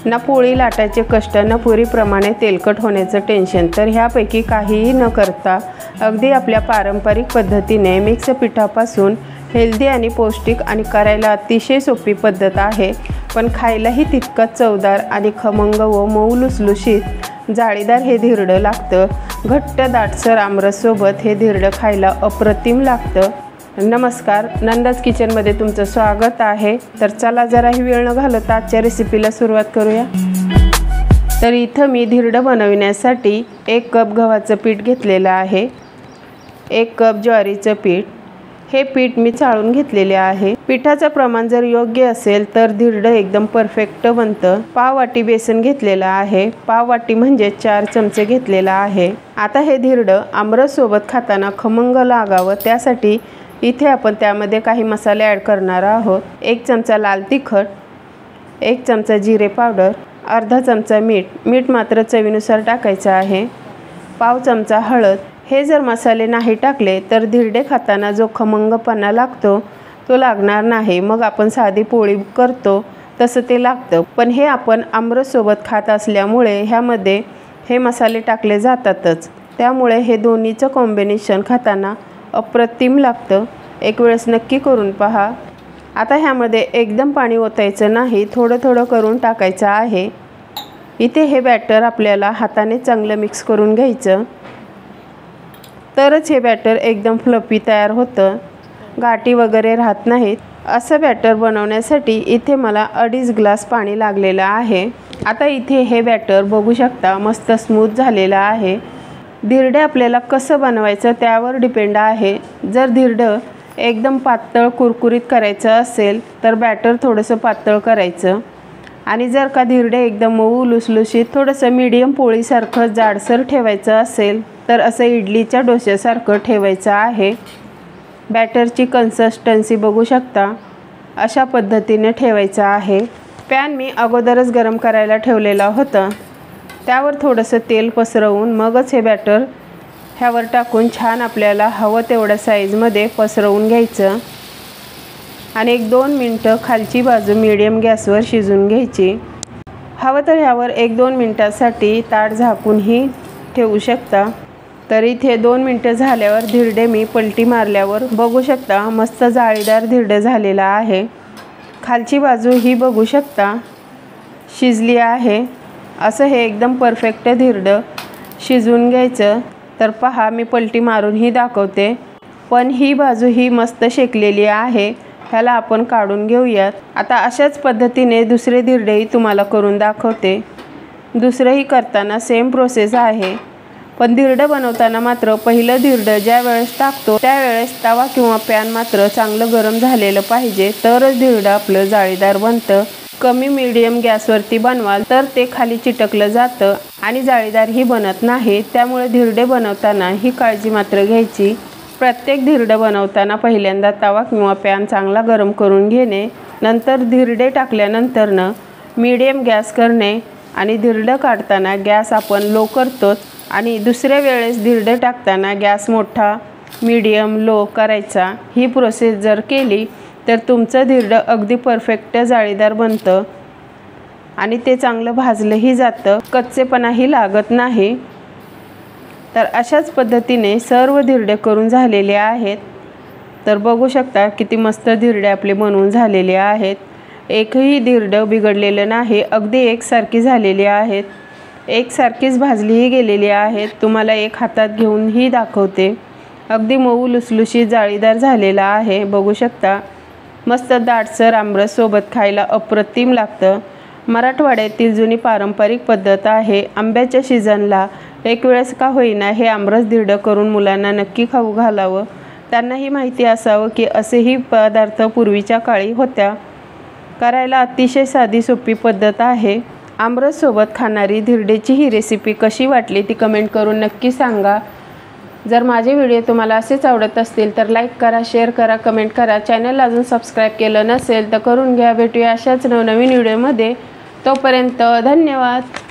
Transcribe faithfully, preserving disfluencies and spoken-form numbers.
ना पोळी लाटायचे कष्ट, ना पुरीप्रमाणे तेलकट होण्याचं टेन्शन। तर ह्यापैकी काहीही न करता अगदी आपल्या पारंपरिक पद्धतीने मिक्स पिठापासून हेल्दी आणि पौष्टिक आणि करायला अतिशय सोपी पद्धत आहे, पण खायलाही तितकंच चवदार आणि खमंग व मऊ लुसलुशीत जाळीदार हे धिरडं लागतं। घट्ट दाटसर आमरससोबत हे धिरडं खायला अप्रतिम लागतं। नमस्कार, नंदाज किचनमध्ये तुमचं स्वागत आहे। तर चला जराही वेळ न घालवता आजच्या रेसिपीला सुरुवात करूया। तर इथं मी धिरडं बनवण्यासाठी एक कप गव्हाचं पीठ घेतलेलं आहे, एक कप ज्वारीचं पीठ। हे पीठ मी चाळून घेतलेले आहे। पिठाचं प्रमाण जर योग्य असेल तर धिरडं एकदम परफेक्ट बनतं। पाव वाटी बेसन घेतलेलं आहे, पाव वाटी म्हणजे चार चमचे घेतलेला आहे। आता हे धिरडं आमरस सोबत खाताना खमंग लागावं त्यासाठी इथे आपण त्यामध्ये काही मसाले ॲड करणार आहोत। एक चमचा लाल तिखट, एक चमचा जिरे पावडर, अर्धा चमचा मीठ, मीठ मात्र चवीनुसार टाकायचं आहे, पाव चमचा हळद। हे जर मसाले नाही टाकले तर धिरडे खाताना जो खमंगपणा लागतो तो लागणार नाही। मग आपण साधी पोळी करतो तसं ते लागतं, पण हे आपण आमरस सोबत खात असल्यामुळे ह्यामध्ये हे मसाले टाकले जातातच, त्यामुळे हे दोन्हीचं कॉम्बिनेशन खाताना अप्रतिम लागतं। एक वेळेस नक्की करून पहा। आता ह्यामध्ये एकदम पाणी ओतायचं नाही, थोडं थोडं करून टाकायचं आहे। इथे हे बॅटर आपल्याला हाताने चांगलं मिक्स करून घ्यायचं, तरच हे बॅटर एकदम फ्लफी तयार होतं, गाठी वगैरे राहत नाहीत। असं बॅटर बनवण्यासाठी इथे मला अडीच ग्लास पाणी लागलेलं आहे। आता इथे हे बॅटर बघू शकता मस्त स्मूथ झालेलं आहे। धिरडे आपल्याला कसं बनवायचं त्यावर डिपेंड आहे। जर धिरडं एकदम पातळ कुरकुरीत करायचं असेल तर बॅटर थोडंसं पातळ करायचं, आणि जर का धिरडे एकदम मऊ लुसलुशीत थोडंसं मीडियम पोळीसारखं जाडसर ठेवायचं असेल तर असं इडलीच्या डोश्यासारखं ठेवायचं आहे। बॅटरची कन्सिस्टन्सी बघू शकता, अशा पद्धतीने ठेवायचं आहे। पॅन मी अगोदरच गरम करायला ठेवलेला होता, त्यावर थोडंसं तेल पसरवून मगच हे बॅटर ह्यावर टाकून छान आपल्याला हवं तेवढ्या साईजमध्ये पसरवून घ्यायचं, आणि एक दोन मिनटं खालची बाजू मीडियम गॅसवर शिजून घ्यायची। हवं तर ह्यावर एक दोन मिनटासाठी ताट झाकूनही ठेवू शकता। तर इथे दोन मिनटं झाल्यावर धिरडे मी पलटी मारल्यावर बघू शकता मस्त जाळीदार धिरडं झालेला आहे। खालची बाजू ही बघू शकता शिजली आहे। असं हे एकदम परफेक्ट धिरडं शिजवून घ्यायचं। तर पहा मी पलटी मारूनही दाखवते, पण ही बाजू ही मस्त शेकलेली आहे, ह्याला आपण काढून घेऊयात। आता अशाच पद्धतीने दुसरे धिरडेही तुम्हाला करून दाखवते। दुसरंही करताना सेम प्रोसेस आहे, पण धिरडं बनवताना मात्र पहिलं धिरडं ज्या वेळेस टाकतो त्यावेळेस तवा किंवा पॅन मात्र चांगलं गरम झालेलं पाहिजे, तरच धिरडं आपलं जाळीदार बनतं। कमी मीडियम गॅसवरती बनवाल तर ते खाली चिटकलं जातं आणि जाळीदारही बनत नाही, त्यामुळे धिरडे बनवताना ही काळजी मात्र घ्यायची। प्रत्येक धिरडं बनवताना पहिल्यांदा तवा किंवा पॅन चांगला गरम करून घेणे, नंतर धिरडे टाकल्यानंतरनं मीडियम गॅस करणे, आणि धिरडं काढताना गॅस आपण लो करतोच, आणि दुसऱ्या वेळेस धिरडे टाकताना गॅस मोठा मीडियम लो करायचा। ही प्रोसेस जर केली तर तुमचं धिरडं अगदी परफेक्ट जाळीदार बनतं, आणि ते चांगलं भाजलंही जातं, कच्चेपणाही लागत नाही। तर अशाच पद्धतीने सर्व धिरडे करून झालेले आहेत। तर बघू शकता किती मस्त धिरडे आपले बनवून झालेले आहेत। एकही धिरडं बिघडलेलं नाही, अगदी एकसारखी झालेली आहेत, एकसारखीच भाजलीही गेलेली आहेत। तुम्हाला एक हातात घेऊनही दाखवते, अगदी मऊ लुसलुशीत जाळीदार झालेला आहे। बघू शकता मस्त दाटसर आमरस सोबत खायला अप्रतिम लागतं। मराठवाड्यातील जुनी पारंपरिक पद्धत आहे। आंब्याच्या सीझनला एक वेळेस का होईना हे आमरस धिरडं करून मुलांना नक्की खाऊ घालावं, त्यांनाही माहिती असावं की असेही पदार्थ पूर्वीच्या काळी होत्या। करायला अतिशय साधी सोपी पद्धत आहे। आमरस सोबत खाणारी धिरडेची ही रेसिपी कशी वाटली ती कमेंट करून नक्की सांगा। जर माझे व्हिडिओ तुम्हाला असेच आवडत असतील तर लाईक करा, शेअर करा, कमेंट करा। चॅनलला अजून सबस्क्राईब केलं नसेल तर करून घ्या। भेटूया अशाच नवनवीन व्हिडिओमध्ये, तोपर्यंत धन्यवाद।